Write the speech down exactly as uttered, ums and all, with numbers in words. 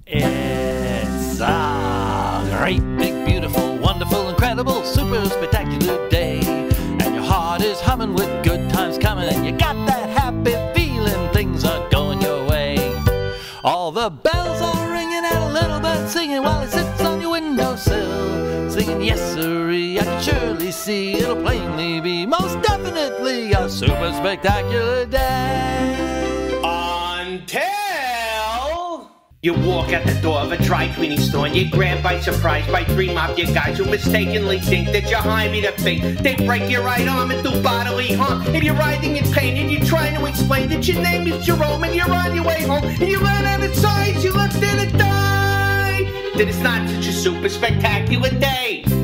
It's a great, big, beautiful, wonderful, incredible, super spectacular day. And your heart is humming with good times coming. And you got that happy feeling things are going your way. All the bells are ringing and a little bird singing while it sits on your windowsill. Singing, yes, sirree, I can surely see it'll plainly be most definitely a super spectacular day. Until you walk out the door of a dry cleaning store and you're grabbed by surprise by three mafia guys who mistakenly think that you're Jaime the Fake. They break your right arm and do bodily harm, and you're writhing in pain and you're trying to explain that your name is Jerome and you're on your way home and you run out of sides, you left there to die. That it's not such a super spectacular day.